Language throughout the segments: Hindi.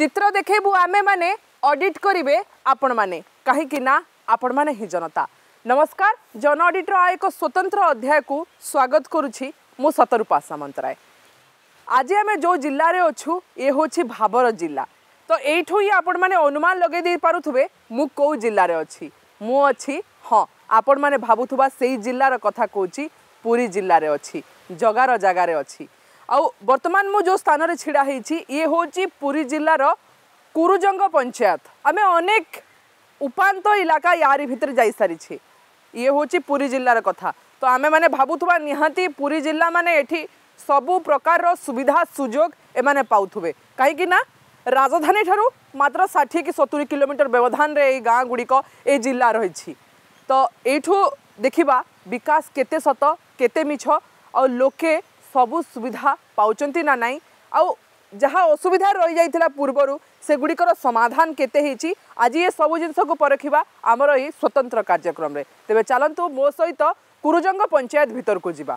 चित्र देखबू आमे माने ऑडिट करिवे आपण माने कहीं ना आपण माने ही जनता। नमस्कार, जन ऑडिटर एक स्वतंत्र अध्याय को स्वागत करुछि मु सतरूपा सामंतराय। आज आम जो जिले में अच्छू ये हूँ भाबर जिला। तो यू ही आपण मैंने अनुमान लगे दे पारुथुबे मु कौ जिले में अच्छी मु अच्छी हाँ आपण मैंने भावुथुबा से जिलार कथा कहूँ पुरी जिले में अच्छी जगार जगार अच्छी। आउ वर्तमान मु जो स्थान रे छिड़ा हेछि ये हूँ पुरी जिलार कुरुजंग पंचायत। आमे अनेक उपांत इलाका यारी भितर जाई सारी छे। ये हूँ पुरी जिलार कथा। तो आमे माने भावुथुबा निहांती पुरी जिला माने एठी सबु प्रकार सुविधा सुजोग एमाने पाउथुबे कहीं ना राजधानी ठारू मात्र 60 कि 70 किलोमीटर व्यवधान रे गाँ गुड़िक ए जिला रही। तो एठू देखिबा विकास केते सत केते मिछ और लोके सबु सुविधा पाउचंती ना नाई आउ जहाँ असुविधा रही जाइथिला पूर्वरु से गुड़िकर समाधान केते हेछि आज ये सबु जिनस को परखिबा आमर ई स्वतंत्र कार्यक्रम रे। तेबे चलंतु मो सहित कुरुजंग पंचायत भीतर को जिबा।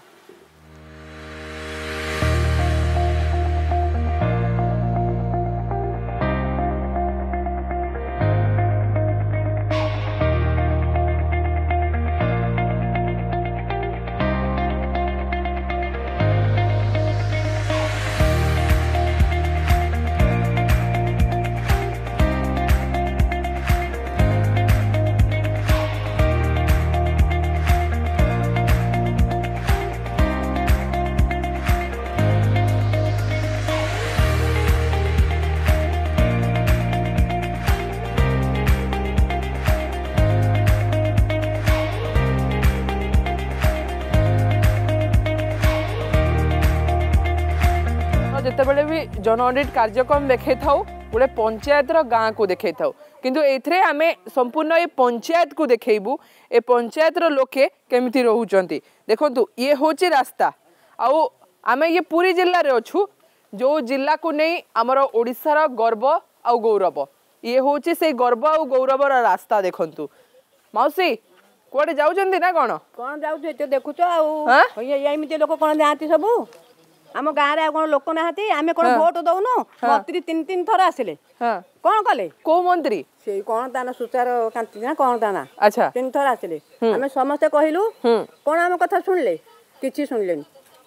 जितेबले भी जन ऑडिट कार्यक्रम देखे थाउ गोटे पंचायत गाँ को देखे थाउ किंतु एथरे आमे संपूर्ण ये पंचायत को देखेबू ए पंचायत लोके केमिति रहउचंती। देखंतु ये होची रास्ता आउ आमे ये पूरी जिल्ला रे अछु जो जिल्ला को नहीं आमर ओडिशार गर्व आउ गौरव ये होची से गर्व आउ गौरवर रास्ता। देखंतु मौसी कोडे जाउचंती ना कोन जाउछ तो देखुछ आउ एमिति लोक कोन जाती सबु आम गाँव में कौन लोक ना आम कौन भोट दौनु मंत्री तीन तीन थर आसिले कौन कले को मंत्री से कौन ताना सुचार कांति ना कौन ताना अच्छा तीन थर आसिले आम समस्ते कहलु कौन आम कथा सुनले किछि सुनलेनी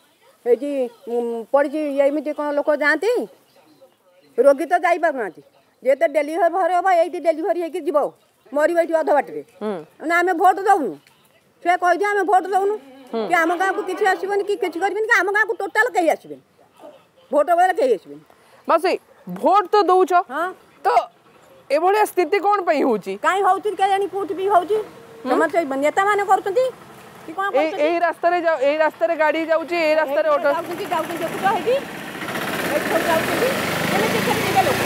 एजी पड़ी एमती कौन लोक जाती रोगी तो जाई पार ना जे तो डेलीभरी हम ये डेलीभरी होगी जीव मर अध बाटे आम भोट दौनु से कही आम भोट दौनु कि आम गाँव को किसी आसबन कि किसी करें कि आम गाँव को टोटाल कहीं आसबे भोट बेले कहीं आसबे मौसी भोट तो दौच हाँ तो एभलिया स्थिति कौन पई होची काई होची के जानी कोठी भी होची समझ नेता माने करतंती कि कोन ए रास्ता रे जाऊ ए रास्ता रे गाड़ी जाउची ए रास्ता रे ऑटो जाउची देखु तो हेगी ए छोड़ जाउची केने के खेले लोक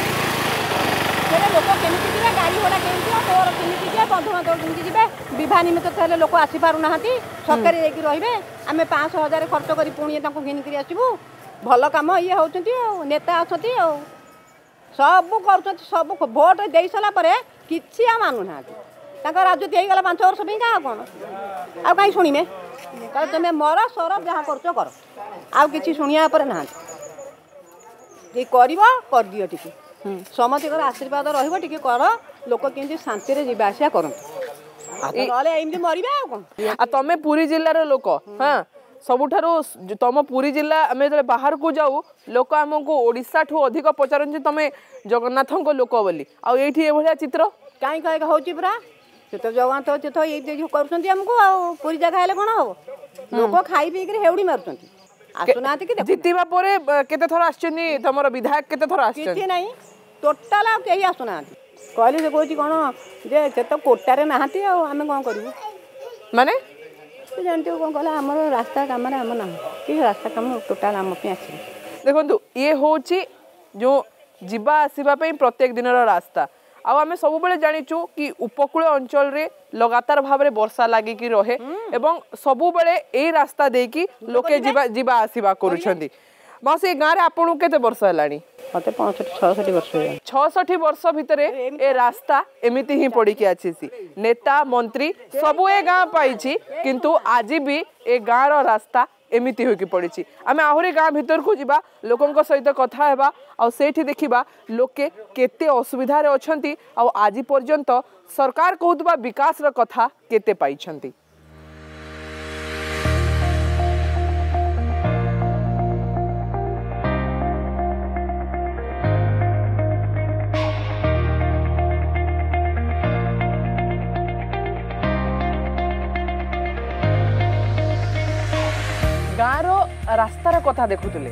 केने लोक केने के गाड़ी घोड़ा केने तोर केने के बंधु बांधव केने जिबे विवाह निमित्त थले लोक आसी पारु नाहंती सरकारी एकी रहिबे आमे 500,000 खर्च करी पुणी तांको घिन करी आसीबू भल काम ये होचंती नेता अछंती सब करछंती सब भोट देई सला परे किछि आ मानु नाहंती तांको राजनीति हे गला 5 वर्ष पे का कोन आ काई सुनिमे कह तमे मर सर जहा करछो कर आ किछि सुनिया पर नाहंती जे करबो कर दियो टिकी समति कर आशीर्वाद रहइबो टिकी कर लोक केंती शांति रे जीवा आसिया करन तमें पूरी जिलार लोक हाँ सबुठारु तुम पूरी जिला आम जो बाहर को जाऊ लोक आमको ओडिशा ठू अधिक पचारती तुम जगन्नाथ लोक बोली आठी एभलिया चित्र कहीं कहीं होची पूरा से तो जगन्नाथ तीर्थ ये करमको पूरी जगह हेल्ले कौन हम लोक खाई पीक हेउड़ी मारुंट आसुना जीतवा केते थर आछनी तुम विधायक केते थर आछनी नहीं टोटाल कहीं आसुना कहली से कहती कौन जे से तो कोटारे नहांती आम कौन करूँ माने जानते कौन कहला आमर रास्ता कम आम ना कि रास्ता कम टोटाल आम आस देखो ये हूँ जो जीवा आसवा प्रत्येक दिन रास्ता आम सब बेले जाचु कि उपकूल अंचल रे लगातार भाव में वर्षा लगिकी रहे एवं सबु बेले ए रास्ता देकी लोके जीवा आसवा करुछंती। मौसी गाँव में आपन केते वर्ष है मत 65-66 वर्ष 66 वर्ष भितर ए रास्ता एमिति ही पड़ी के अच्छी नेता मंत्री सबू ए गाँ पाई किंतु आज भी ए गाँव रास्ता एमती होकी पड़ी आम आहरी गाँ भीतर को जीवा लोकों सहित कथा हेबा आ सेठी देखिबा लोके केते असुविधा रे अछंती आ आज पर्यंत सरकार कहउतबा विकास र कथा केते पाइछंती। गाँव रास्तार कथा देखुले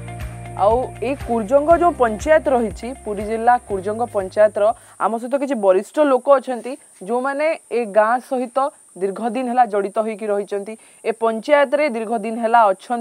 आई कुरजंग जो पंचायत रही पुरी जिला कुरजंग पंचायत आम सहित किसी वरिष्ठ लोक अच्छा जो मैंने ए गाँ सहित दीर्घदिन है जड़ित होकर रही ए पंचायत रे दीर्घदिन है अच्छा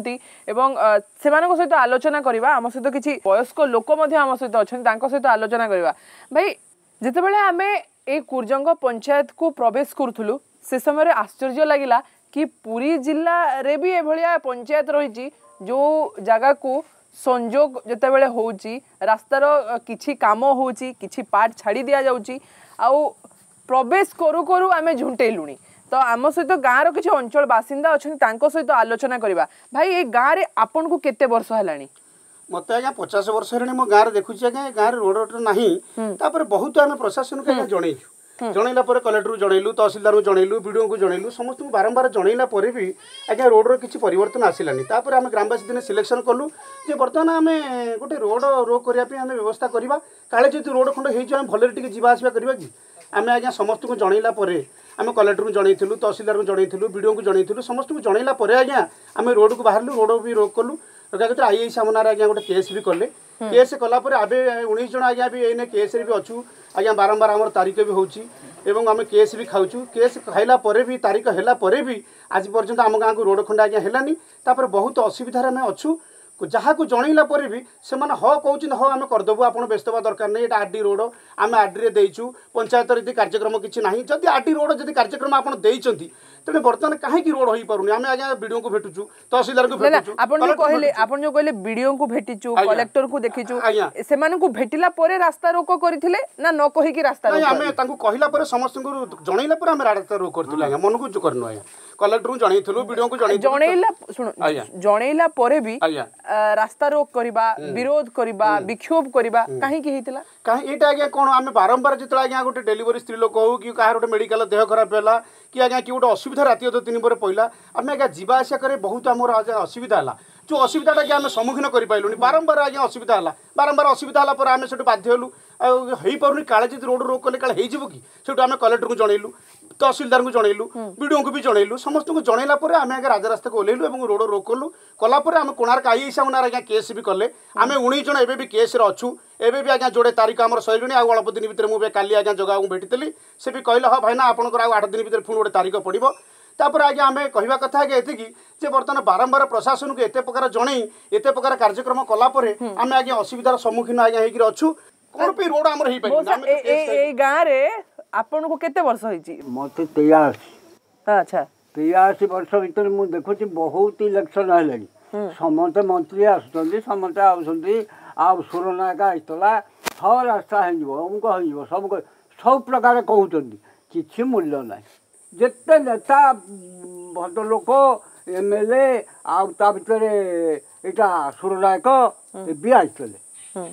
से सहित आलोचना करवा आम सहित किसी वयस्क लोक आम सहित अच्छा सहित आलोचना करवा भाई जितेबाला आम ए कुरजंग पंचायत को प्रवेश करूँ से समय आश्चर्य लगिला कि पुरी जिला रे भी एभलिया पंचायत रही जो जगह को संजोग जितेबाला होची रास्तार किछि काम होची किछि पार्ट छाड़ी दिया जाउची आउ प्रवेश करू करू आमे झुंटेलुणी तो आम सहित गाँव किसी अंचल बासिंदा अच्छा सहित आलोचना करवा भाई ये गाँव में आपन को केते वर्ष है मत आज्ञा 50 वर्ष है मो गाँव देखुची आज्ञा गाँव रोड ना बहुत आम प्रशासन को जनईु जनइला कलेक्टर जनइलु तहसिलदार को जनइलु विडीओ को जनइलु समस्त बारंबार जनइला भी आज्ञा रोड किसी परिवर्तन आसलानी तापर आम ग्रामवासी दिन सिलेक्शन कलु जे बर्तमान आम गोटे रोड रोक करने आम व्यवस्था करवा काले जो रोड खंड हो भले जावासवा करवा कि आम आज्ञा समस्त को जनइला आम कलेक्टर को जनइलु तहसिलदार को जनइलु विडीओ को जनइलु समस्त को जनइला आज्ञा आम रोड को बाहर रोड भी रोक कलु आई सामने आज्ञा गोटे केस भी कले केस कलापर आबे 19 जन आज्ञा भी एने केस भी अच्छू आज्ञा बारंबार आम तारीख भी होची एवं आम केस भी खाऊँ केस खाइला परे भी तारीख है परे भी आज पर्यंत आम गाँव को रोड खंड आज्ञा है तापर बहुत असुविधार आम अच्छू जहाँ को जनइला परे भी से मैंने हाँ कहते हाँ आम करदेबू आप व्यस्त हवा दरकार नहीं ये आरडी रोड आम आरडी देचु पंचायत यदि कार्यक्रम किसी ना जदि आरडी रोड जदि कार्यक्रम आप तेरे बर्तमान कहीं रोड हो पारे आम आज्ञा वीडियो को भेटुचु तहसिलदार को भेटुचु आपन जो कहले वीडियो को भेटिचु कलेक्टर को देखिचु से माने को भेटिला परे रास्ता रोको करथिले ना न कहि कि रास्ता रोको आमे तांको कहिला परे समस्त को जनइला परे आमे रास्ता रोक करथिले आज्ञा मन को जो करनो आज्ञा कलेक्टर को जनइथलु वीडियो को जनइला सुनो जनइला परे भी रास्ता रोक करबा विरोध करबा विक्षोभ करबा काहे कि हेतिला काहे एटा आज्ञा कोन आमे बारंबार जितला आज्ञा गोटे डेलीवरी स्त्री लोक हो कि काहे गोटे मेडिकल देह खराब होला कि आज्ञा कि गोटे असुविधा राति 3 पर पइला आमे आज्ञा जीवा आशा करे बहुत हमर आज्ञा असुविधा हला जो असुविधाटा कि आम सम्मुखीन कर बारंबार आज्ञा असुविधा है बारंबार असुविधा है आम से बाध्य हलु हो पारे काले जी रोड रोक कले काले हो कि से आम कलेक्टर को जनइलु तहसिलदार को जनइलु विडीओ को भी जनइलु समस्त को जनइला आम आगे राजरास्ता को ओह्लैलु और रोड रोक कलु कलापर आम कोणार्क आई सामने आज्ञा केस भी कले आम 19 जन एवं केस अच्छू एवं भी आज्ञा जोड़े तारीख आम सैलुनी आ अल्प दिन भितर मुझे काली आज्ञा जगह को भेटी से भी कहले हाँ भाईना आपंकर 8 दिन भितर पुणी गोटे तारीख पड़ो तापर आज्ञा आम कहवा कथा आज्ञा ये बर्तमान बारंबार प्रशासन को एत प्रकार जन एत प्रकार कार्यक्रम कलापर आम आज्ञा असुविधार सम्मुखीन आज्ञा होचु कौन पे रोड आमर ए गाँव रे आपन को केते वर्ष होइची मते 83 अच्छा 83 वर्ष भीतर मु देखुची बहुत इलेक्शन हलानी समस्त मंत्री आसुचंदी समस्त आउसंदी आ सुरनायक आइतला सब रास्ता हो अमुक हो सब प्रकार कहउचंदी किछि मूल्य नाही जेते नेता भद्र लोक एमएलए आ ता भितर एटा सुरनायक भी आइतले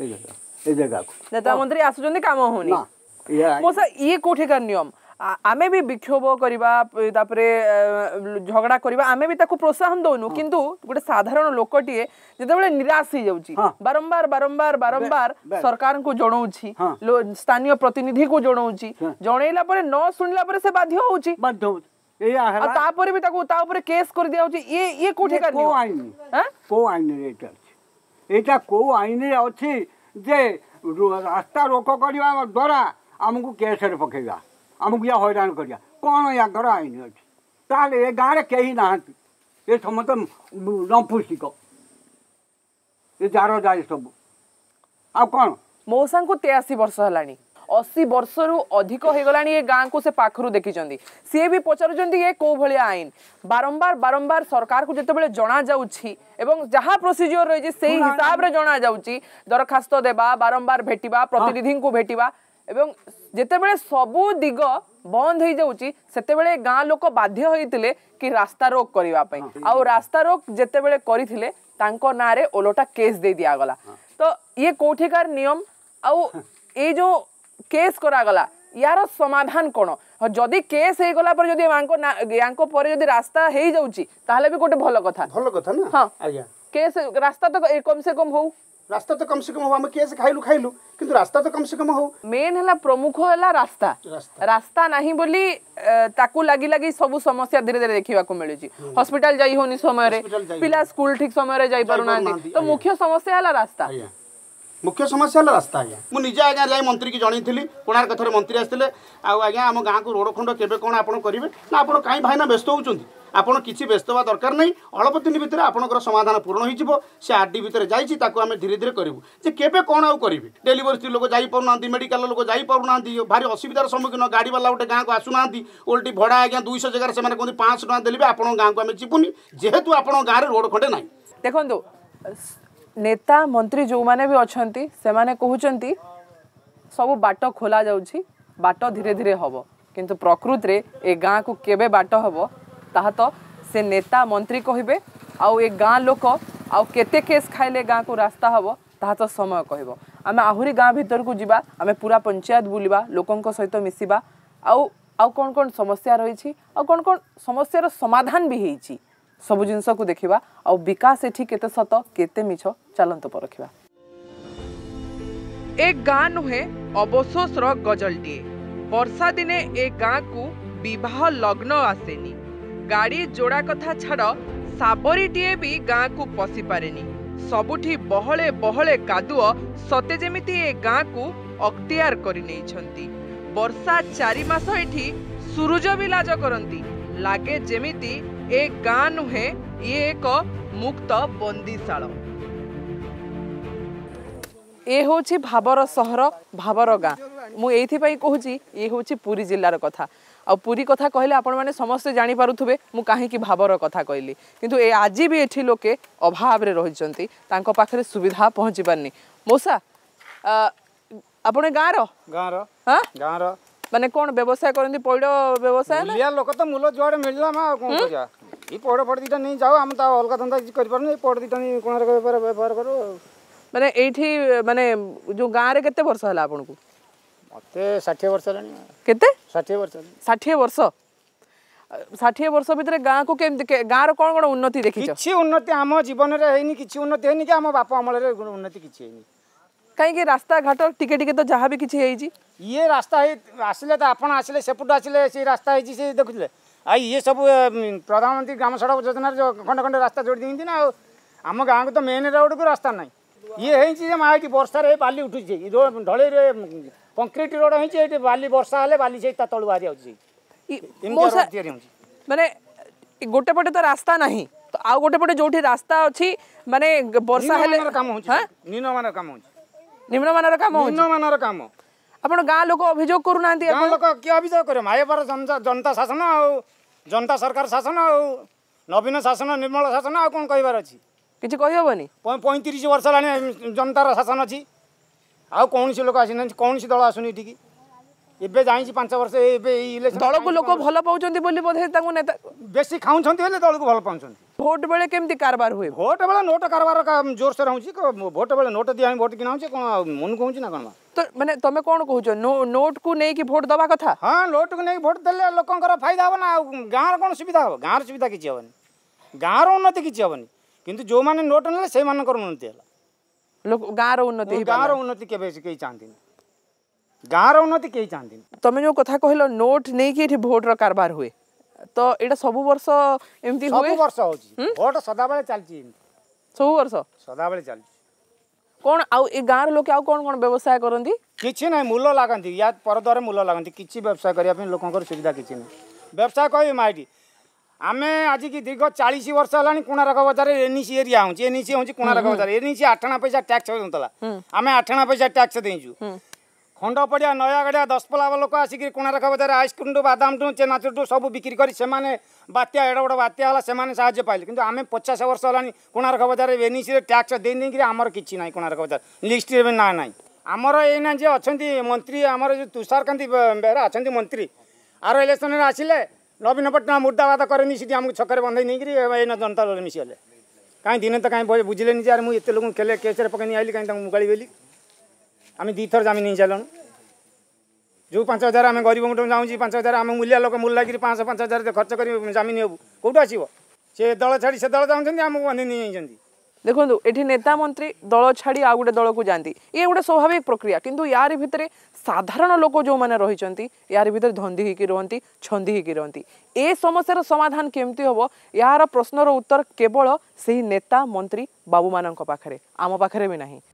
ए जगह को नेता मंत्री आसुचंदी काम होनी मोसा ये कोठिकार नियम आमे भी विक्षोभ करबा तापरे झगड़ा करबा आमे भी ताको प्रोत्साहन दोनु किंतु गोटे साधारण लोकटिए जेतेबेले निराश हो जाउची बारंबार बारंबार बारंबार सरकार को जणाउची स्थानीय प्रतिनिधि को जणाउची जणैला परे न सुनला परे से बाध्य होउची एया हला तापरे भी ताको ता ऊपर केस कर दिया होची ये कोठिकार नियम को आईन को आईन रे एटा को आईन रे अछि जे रास्ता रोक करबा द्वारा आमको केस रे पकेगा आमको या हैरान करिया कौन या घर आईन अच्छी ताले ये गाँव कहीं ना ये समस्त नपुसिक ये जार जाए सब आ कौन मौसा को 83 वर्ष है 80 वर्ष रु अधिक हो गलानी ये गाँ को से पाखरु देखी सी भी पचारुंट ये कौ भाया आईन बारंबार बारंबार सरकार को जिते जना जाउछि एवं जहाँ प्रोसीजर रही से हिसाब रे जना जाउछि दरखास्त देबा बारंबार भेटिबा प्रतिनिधि को भेटिबा एवं जितेबेले सबु दिग बंद हो जाउची सेतेबेले गाँ लोक बाध्य होइतिले कि रास्ता रोक करिवा पई आ रास्ता रोक जेतेबेले करिथिले तांको नारे ओलोटा केस दे दिया गला तो ये कोठिकार नियम आउ ए जो केस करा गला यार समाधान कोन जदि केस हे गला पर जदि यांको पर जदि रास्ता हे जाउची ताहले भी गोटे भलो कथा ना हां आज्ञा केस रास्ता तो कम से कम हो रास्ता तो कम से कम हो हम केस खाइलु किंतु रास्ता तो कम से कम हो मेन हला प्रमुख हला रास्ता नाही बोली ताकू लागी लागी सब समस्या धीरे धीरे देखिबा को मिलु छी हॉस्पिटल जाई होनी समय रे पिला स्कूल ठीक समय रे जाई पारुना तो मुख्य समस्या हला रास्ता मुख्य समस्या है रास्ता आज्ञा मुझे आज्ञा जाए मंत्री की जनी कोणार्क थोड़े मंत्री आसते आज्ञा आम गाँव को रोड खंड केवे कौन आप करेंगे ना आप कहीं भाईना व्यस्त होती आपड़ किसी व्यस्त हवा दरकार नहीं अल्प दिन भितर आपंकर समाधान पूर्ण हो सी आरडी भितर जाइए आम धीरे धीरे करूँ जे केवे कौन आउ करेंगे डेलीवरी स्त्री लोक जाना मेडिकल लोक जाना भारी असुविधार सम्मुखीन गाड़ी वाला गोटे गाँव को आसुना ओल्टी भड़ा आज्ञा 200 जगह से कहते 500 टका देले आप गाँव को आम जीवनी जेहेतु आप गाँव में रोड खंडे ना देखो नेता मंत्री जो माने भी अच्छी से माने कहउचंती सब बाट खोला जाउची बाट धीरे धीरे हब किंतु प्रकृति रे ए गाँ को केबे बाट हब ताहा तो से नेता मंत्री कहिबे आउ ए गाँ लोक आउ केते केस खाइले गाँ को रास्ता हब ताहा तो समय कहबो आमे आहुरी गाँ भीतर को जिबा आमे पूरा पंचायत बुलिबा लोकंक सहित मिसिबा आउ आउ कोन कोन समस्या रही छी आउ कोन कोन समस्यार समाधान भी हेछि सब जिनस को देखिबा और विकास एठी केते सत केते मिछ चलंत परखिबा एक गाँ नुहे अवशोष रो गजलटिए वर्षा दिने ए गाँ को विवाह लग्न आसेनी गाड़ी जोड़ा कथा छाड़ साबरीटिए भी गाँ को पशि पारेनी सबुठी बहले बहले कादुओ सते जेमिति ए गाँ को अख्तियार करि नेइछंती वर्षा 4 मास एठी सुरुज भी लाज करंती लागे जेमिति ए गाँ नुहे ये एक मुक्त बंदीशाल ए होची भाबर सहर भाबर गाँ मु एथि पई कहूची ये होची पुरी जिल्लार कथा आ पुरी कथा कहले आपण माने समस्त जानि पारुथुबे मु काहे की भाबर कथा कहली किंतु ए आजि भी एठी लोके अभाव रे रहिचंती तांको पाखरे सुविधा पहुंची पारनी मौसा आपण गाँर हां गाँर माने कोन व्यवसाय करंती पौड़ व्यवसाय ना लिया लोक तो मूल जुआड़े मिलला मा कोन करिया ई पौड़ फड़ दीटा नहीं जाओ हम ता अलगा धंदा किछ कर परनी पौड़ दीटा नहीं कोन रे व्यापार करो माने एठी माने जो गाँ रे केते वर्ष हला आपन को मते 60 वर्ष लानी केते 60 वर्ष 60 वर्ष 60 वर्ष भितर गाँ को केमते गाँ रो कोन कोन उन्नति देखिछ किछि उन्नति हम जीवन रे हेनी किछि उन्नति हेनी कि हम बाप अमल रे उन्नति किछि हेनी कहीं के रास्ता घाट टिके टिके तो जहाँ भी किछि हेइजी ये रास्ता आसिले तो आपण आसिले सेपुट आसिले से रास्ता है से देखुले आई ये सब प्रधानमंत्री ग्राम सड़क योजना जो खंड खंड रास्ता जोड़ दी ना आम गाँव को तो मेन रोड को रास्ता ना ये है माँ की वर्षा रे बाली उठू ढले रे कंक्रीट रोड है बाली वर्षा हेले बाली से तलू बाहरी माने गोटे पटे तो रास्ता नहीं तो आउ गोटे पटे जोठी रास्ता अछि माने वर्षा हेले काम होछि निम्नमानर काम होछि निम्नमानर काम होछि निम्नमानर काम आपण गाँ लोक अभियोग करू नांती गाँ लोक के अभियोग करे माये पर जनता शासन आ जनता सरकार शासन आ नवीन शासन निर्मल शासन आ कोन कहबार अछि किछि कहि होबनी 35 वर्ष लानी जनतार शासन अछि आ कौन सी लोक आसी कौन सी दल आसुनी ठीक एबे जाई 5 वर्ष एबे इलेक्शन दल को लोक भल पाउचंती बोली बोधे तांको नेता बेसी खाउछंती हेले दल को भल पाउछंती भोट बेले केमती कारबार हुए भोट बेले नोट कारबार का जोर से रहउची भोट बेले नोट दिया भोट किनाउची कोन मन कहउची ना कोन तो माने तमे कोन कहउछ नोट को नै कि भोट दबा कथा हां नोट को नै भोट देले लोकंकर फायदा हो ना गाँर कोन सुविधा हो गाँर सुविधा किछि होबनी गाँर उन्नति किछि होबनी किंतु जो माने नोट नेले से मानकर उन्नति हला लोक गाँर उन्नति गाँर उन्नति केबे केई चाहंती गाँर उन्नति केई चाहंती तमे जो कथा कहलो नोट नै कि एठी भोट रो कारबार हुए तो एटा सब वर्ष एमती हुए सब वर्ष होची भोट सदा बेले चलची सब वर्ष सदा बेले चलची कोन आउ ए गाँर लोक आउ कोन कोन व्यवसाय करंती किछि नै मूल्य लागंती या परद्वारे मूल्य लागंती किछि व्यवसाय करिया पे लोकंकर सुविधा किछि नै व्यवसाय कहै माइडी आमे आज की दीर्घ 40 वर्ष हलानी कोणार्क बजार एनईसी एरिया होची एनईसी होची कोणार्क बजार एनईसी 8 आना पैसा टैक्स होतला आमे 8 आना पैसा टैक्स देइजु खंड पड़िया नयागड़िया 10 पला लोक आसिक कोणार्क बजार आइसक्रीम बादाम टू चेनाचुर सब बिक्री करी से माने बात्या एड बड़ बात्या हला से माने साहाय्य पाइले किंतु आमे 50 वर्ष हलानी कोणार्क बजार एनईसी रे टैक्स देइ नै कि हमर किछि नै कोणार्क बजार लिस्ट रे ना नै हमर एना जे अछंती मंत्री हमर जो तुषार कांती बेरा अछंती मंत्री आर इलेक्शन आसिले नवीन पट्टनायक मुर्दाबाद करेनि सीटी आमको छकरे बंधे नहीं जनता दल मिशीगले कहीं दिने तो कहीं बुझे यार मुझे एत लोग खेले केस पकड़ आइली कहीं मुगाड़ी बेली आम 2 थर जमीन नहीं चलूँ जो 5,000 आम गरीब गोटे जाऊँगी 5,000 आम मूल्य लोक मूल लगी 5,000 खर्च कर जमीन हबू कौटू आसो से दल छाड़ी से दल चाहते आमको बंधे नहीं जाइए देखो ये नेता मंत्री दल छाड़ी आ गोटे दल को जाती ये गोटे स्वाभाविक प्रक्रिया किंतु यार भितर साधारण लोक जो मैंने रही यार भितर धंदी होकर रुहति छंदी होकर रुहति ए समस्यार समाधान केमती हम यार प्रश्नर उत्तर केवल से नेता मंत्री बाबू मान पाखे आम पाखे भी नहीं।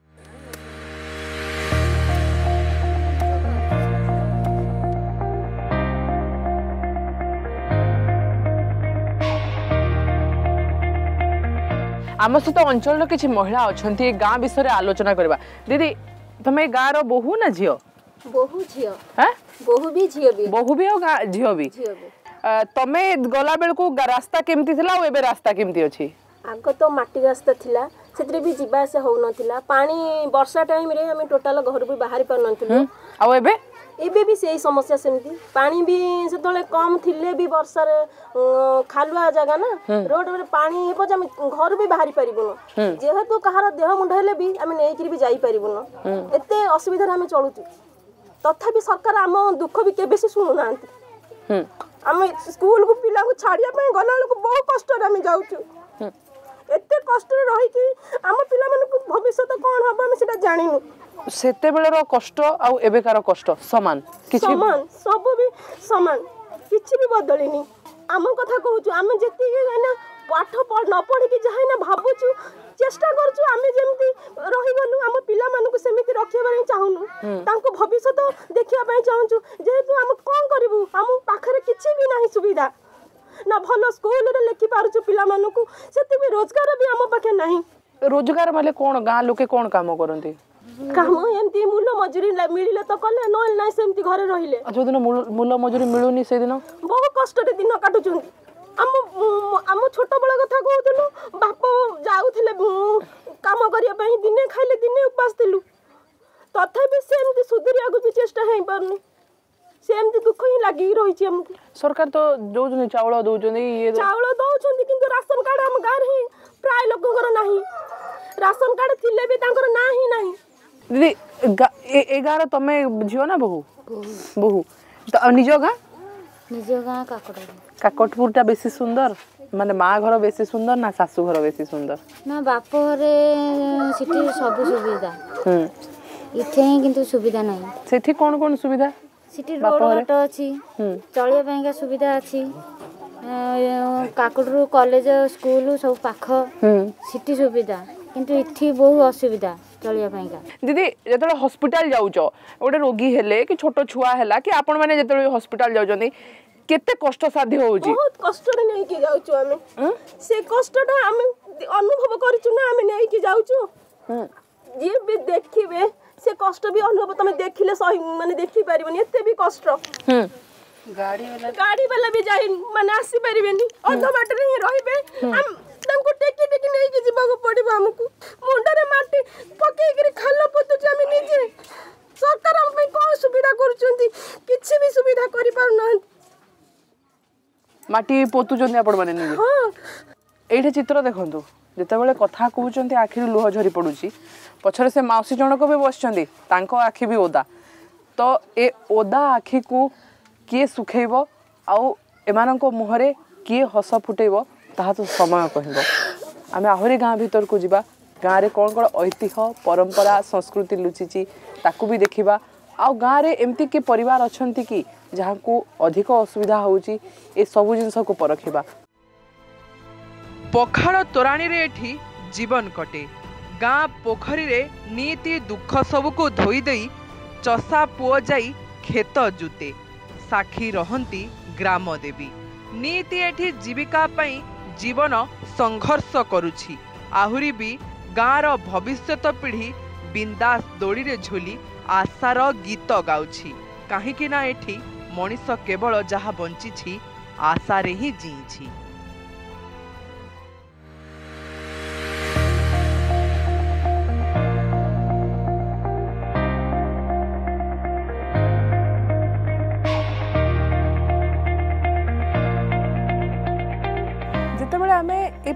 आम सहित अंचल किसी महिला अच्छा गाँ विषय आलोचना करवा दीदी तुम्हें गाँव रो बहु ना झील बहु झील हाँ बहु भी झील भी बहु भी और झील भी तमे गला बेल को रास्ता केमती थिला और एबे रास्ता केमती अछि आग तो माटी रास्ता थिला सेतरे भी जीवा आसा हो नथिला पानी वर्षा टाइम रे हम टोटल घर भी बाहर पर नथिलु आ एबे एबे भी सही समस्या सेमती पानी भी से कम थिले भी वर्षा रे खालुआ जगह ना रोड रे पानी हे पज हम घर भी बाहर परिबुन जेहेतु कहार देह मुंड हेले भी हम नेइकरी भी जाई परिबुन एते असुविधा हम चलुतु तथापि सरकार आम दुख भी केबे से सुनु नांती हम स्कूल को पिला को छाड़िया पे गला को बहुत कष्ट रे हम जाउछु एते कष्ट रे रही कि आम पिला मन को भविष्य तो कोन हबो हम सेटा जानिनु सेते बेलर कष्ट आउ एबेकार कष्ट समान किछि समान सब भी समान किछि भी बदलिनी आम कथा कहूछु आम जेति ना पाठ न पढ़ी कि जाय ना भाबुछु चेष्टा करछु आम जेमति रही गलु आम पिला मन को सेमिति रखिया बाई चाहुनु तांको भविष्य तो देखिया बाई चाहुछु जेतु आम कोन करिवु आम पाखरे किछि भी नाही सुविधा ना भलो स्कूल रे लेखि पारुछु पिला मन को सेति भी रोजगार भी आम पाखे नाही रोजगार माले कोन गां लोके कोन काम करंती काम एमती मूल मजूरी मिलिले तो कले नल नाही सेमती घरे रहिले जो दिन मूल मजूरी मिलुनी से दिन बहुत कष्ट रे दिन काटुचुंती आम छोट बड़ कथा कहूतलु बाप जाउथिले काम करिया पई दिने खाइले दिने उपास थिलु तथापि सेमती सुधरिया को भी चेष्टा हेई परनी सेमती दुख ही लागी रही छी हमको सरकार तो दउजनी चावल दउजनी ये चावल दउछंती किंतु राशन कार्ड हम गार ही प्राय लोकଙ୍କର नाही राशन कार्ड थिले भी तांकर नाही नाही दीदी एगार तमे झियो ना बहु बहु तो निजो गाँ काकटपुर टा बेसी सुंदर माने माँ घर बेसी सुंदर ना सासू घर बेसी सुंदर ना बाप घरे सिटी सब सुविधा इथे किंतु सुविधा नहीं सेठी कौन कौन सुविधा सिटी रोड घाट अच्छी चलिया पाइका सुविधा अच्छी काकटपुर कॉलेज स्कूल सब पाख सिटी सुविधा किंतु इथि बहुत असुविधा चलिया पाइका दीदी जेतले हॉस्पिटल जाउचो ओडे रोगी हेले कि छोटो छुआ हैला कि आपण माने जेतले हॉस्पिटल जाउचोनी केते कष्ट साध्य होउची बहुत कष्ट रे नै कि जाउचो हमें से कष्टटा हम अनुभव करिचु ना हम नै कि जाउचो जे भी देखिबे से कष्ट भी अनुभव तमे देखिले सही माने देखि परिबनी एते भी कष्ट गाड़ी वाला भी जाई माने आसी परिबेनी अध बाट रे रहिबे हम तांको टेकी टेकी नै कि जीवा को पड़िबो हमकु मुंडा रे माटी पकेई करी खालो पतुची हम निजे सरकार हम पे कोन सुविधा करूचंती किछि भी सुविधा करि पार न माटी पोतुचंती आपण माने निजे हां एठे चित्र देखंतु जेतेबेले कथा कहउचंती आखिर लुह झरी पडुची पछरे से माउसी जनक भी बसचंती तांको आखि भी ओदा तो ए ओदा आखि को किए सुखेइबो आउ एमानंको मुहरे किए हस फुटेइबो ताहा तो समय कहबो आमे आहुरी गाँ भीतर को जिबा गाँ रे कोन कोन ऐतिह्य परंपरा संस्कृति लुचिची ताकू भी देखिबा आउ गाँ रे एमती के परिवार अछंती कि जहाँ को अधिक असुविधा होउची ए सब जिंस को परखिबा पखाड़ तोराणी रे एठी जीवन कटे गाँ पोखरी रे नीति दुख सबको धोई देई चषा पुओ जाई खेत जुते साखी रहंती ग्राम देवी नीति एठी जीविका पई जीवन संघर्ष करुछि आहुरी भी गाँर भविष्यत पीढ़ी बिंदास दोड़ी रे झोली आशार गीत गाउछि काहेकि ना एठी मनीष केवल जहा बंचिछि आशारे ही जीछि।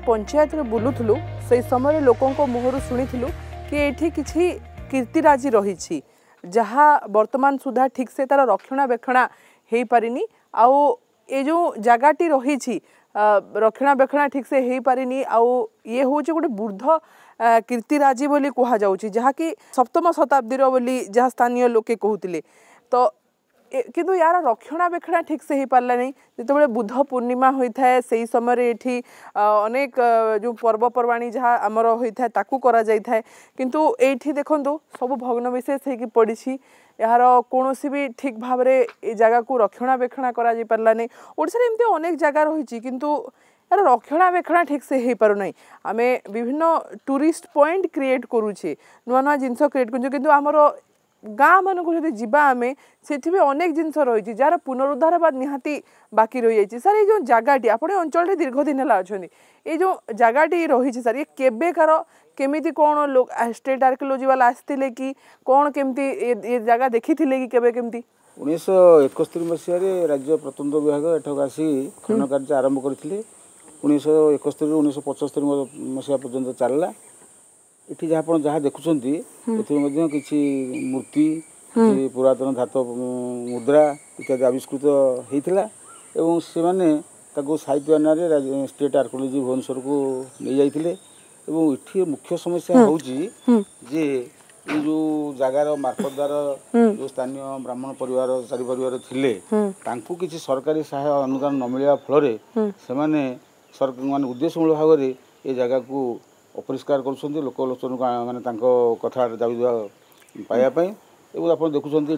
पंचायत बुलूलु से समय लोकों मुहर शुणुलु कि ये किसी कीर्तिराजी रही जहाँ वर्तमान सुधा ठीक से तार रक्षणाबेक्षणा हो पारिनी आउ ये जो जगहटी रही रक्षणाबेक्षणा ठीक से हो पारिनी आउ ये हूँ गोटे वृद्ध कीर्तिराजी बोली कह जाऊँगी जहाँकि सप्तम शताब्दी बोली जहाँ स्थानीय लोके कहते तो किंतु यार रक्षणाबेक्षणा ठीक से हो पारा नहीं जिते बुद्ध पूर्णिमा होता है से समय ये अनेक जो पर्वपर्वाणी जहाँ आमर होता है ताकू करा जाता है किंतु ये देखु सब भग्नविशेष हो पड़ी यार कौन भी ठीक भाव में ये जगह को रक्षणाबेक्षणा करा पारा नहीं ओडिशा एमती अनेक जगह रही किंतु यार रक्षणाबेक्षणा ठीक से हो पार ना आम विभिन्न टूरिस्ट पॉइंट क्रिएट करुचे नुआ नुआ जिनस क्रिएट कर आमर गाँ मानक जब जावा आम से अनेक जिनस रही जार पुनरुद्धार बाद निहाती बाकी रही जाइए सर ये जो जगहटी आप अंचल दीर्घ दिन है अच्छा ये जो जगहटी रही सर ये केबेकार केमिति कौन लोग स्टेट आर्कियोलॉजी वाला आसते कि कौन केमती ये जगह देखी कि केबे केमती 1971 मसीह राज्य प्रत्नतत्व विभाग एठक आसी खनन कार्य आरंभ करते 1971 ରୁ 1975 मसीहा पर्यंत चलला इठी जहाँ देखुं किसी मूर्ति पुरातन धातु मुद्रा इत्यादि आविष्कृत होता एवं से माने साहित्य आनारे स्टेट आर्कियोलॉजी भुवनेश्वर को नहीं जाइए एवं इठी मुख्य समस्या हूँ जे ये जो जगार मार्फतदार जो स्थानीय ब्राह्मण परिवार चारि परिवार थिले तांकु किसी सरकारी सहाय अनुदान न मिलवा फल से माने उद्देश्यमूलक भाव में ये जगह को अपरिष्कार कर लोकलोचन माने कथा दाबी पाइबापी एवं आप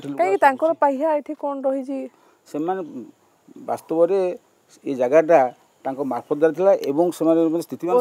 देखुं कौन रही से वास्तव में ये जगहटा मार्फतदार थिला एवं स्थितिमान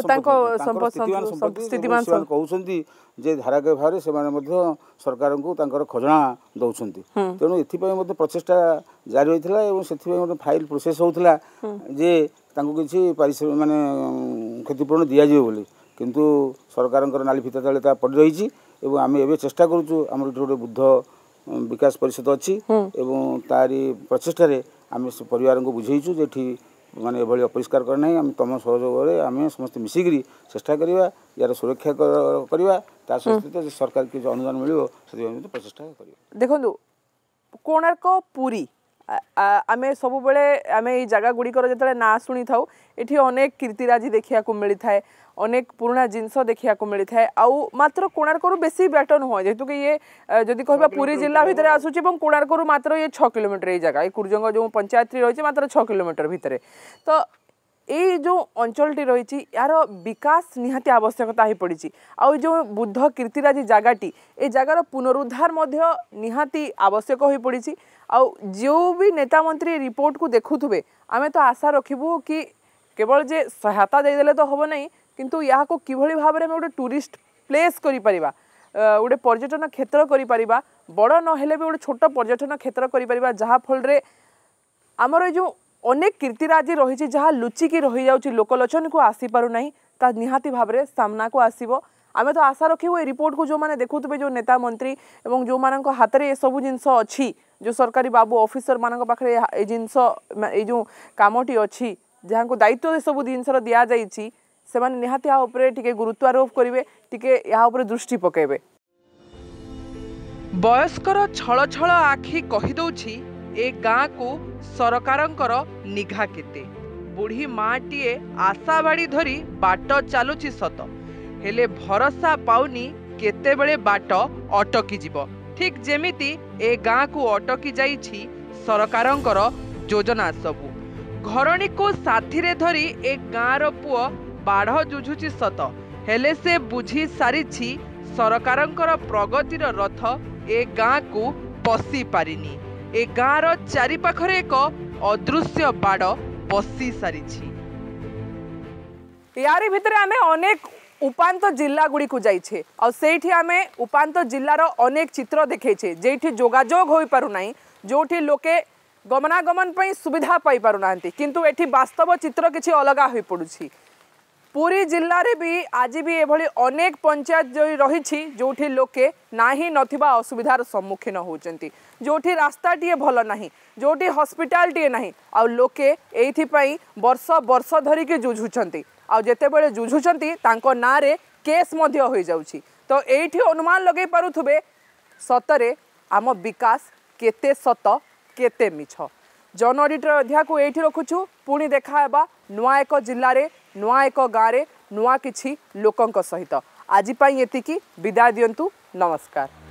कहते जे धाराक भाव से सरकार को खजना दौरान तेणु ये प्रचेषा जारी होता है फाइल प्रोसेस होता जे किसी पारिश्रमिक माने क्षतिपूरण दिज्व बोली किंतु सरकार नाली फिता तले पड़ रही आम ए चेष्टा करुचु आम गोटे बुद्ध विकास परिषद अच्छी तारी प्रचेषार आम परिवार को बुझेचु जे माने एभली अपरिष्कार करना आम तुम सहयोग आम समस्त मिसिकी चेष्टा करवा यार सुरक्षा करवा सहित सरकार के जो अनुदान मिले से प्रचेषा कर देखो कोणार्क पुरी आमे सब बेले आमे ये जगह गुड़िकर जो ना शुणी था ये अनेक कीर्तिराजी देखा मिलता है अनेक पुराना जिनस देखा मिलता है आउ मात्र कोणार्क बेसी बाट नुह जेहेतु कि ये जदि कह पुरी जिला भितर आसूची कोणार्क मात्र ये 6 किलोमीटर ये जगह ये कुर्जंग जो पंचायत रही मात्र 6 किलोमीटर भितर तो ये जो अंचलटी रही यार विकास निहाती आवश्यकता हो पड़ी आउ जो बुद्ध कीर्तिराजी जगहटी ए जगार पुनरुद्धार निहाती आवश्यक हो पड़ी आउ जो भी नेता मंत्री रिपोर्ट को देखुवे आमे तो आशा रखिबू कि केवल जे सहायता देदेले तो हम नहीं किंतु यहाँ को किभली भाव में गोटे टूरिस्ट प्लेस करि परिबा गोटे पर्यटन क्षेत्र करि परिबा बड़ नहेले भी गोटे छोट पर्यटन क्षेत्र करि परिबा जहाँ फल रे आमर जो अनेक कीर्तिराजी रही जहाँ लुचिकी रही जाउची लोकलोचन को आसी पारु नहीं ता निहाती भाव में सामना को आसीबो आमे तो आशा रखिबू ए रिपोर्ट को जो माने देखुतबे जो नेता मंत्री एवं जो मानक हाथ में ये सब जिनस अच्छी जो सरकारी बाबू ऑफिसर मानक पाखरे ए जिनस ए जो कामटी अच्छी जहाँ को दायित्व ये सब जिनस दिया जाइछि से माने निहाती या उपरे टिके गुरुत्वारोप करिवे टिके या उपरे दृष्टि पकेबे वयस्कर छळ छळ आखि कहि दउछि ए गाँ को सरकारंकर निघा केते बुढ़ी माटीए आशाबाड़ी धरी बाट चलुछि सत हेले भरोसा पाउनी केतेबेले बाट अटकी जीव ठीक जेमिति ए गाँ को अटकी जाइछि सरकारंकर योजना सबु घरणी को साथी रे धरी ए गाँ रो पुओ बाढ़ जुझुछि सत हेले से बुझी सारिछि सरकारंकर प्रगतिर रथ ए गाँ को पसी पारिनी ए गाँ रो चारि पाखरे एक अदृश्य बाड़ पसी सारिछि यारी भितरे आमे अनेक उपांत जिला गुड़ी को जाइछे और सेठी आमे उपांत जिल्लार अनेक चित्र देखेछे जेठी जोगाजोग होई पारु नाही जोठी लोके गमनागमन पई सुविधा पाई पारु नांती किंतु एठी वास्तव चित्र किछि अलगा होई पडुछि पुरी जिल्ला रे भी आज भी एभली अनेक पंचायत जो रही जोठी लोके नाही नथिबा असुविधार सम्मुखीन होचंती जोठी रास्ताटीए भल नाही जोठी हॉस्पिटालटीए नाही आ लोके एइथि पई वर्ष वर्ष धरिके जुझुचंती आ जेतेबेले जुझुचंती तांको नारे केस मध्य हो जाउछि। तो एठी अनुमान लगे पारुथबे सतरे आम विकास केते सत केते मिछ। जन ऑडिटर अध्याय को एठी रखुछु। पुणी देखा हेबा नुआ एक जिल्ला रे नुआ एक गाँव रे नुआ किछि लोकंक सहित। आज पाई एतिकी विदाय दियंतु। नमस्कार।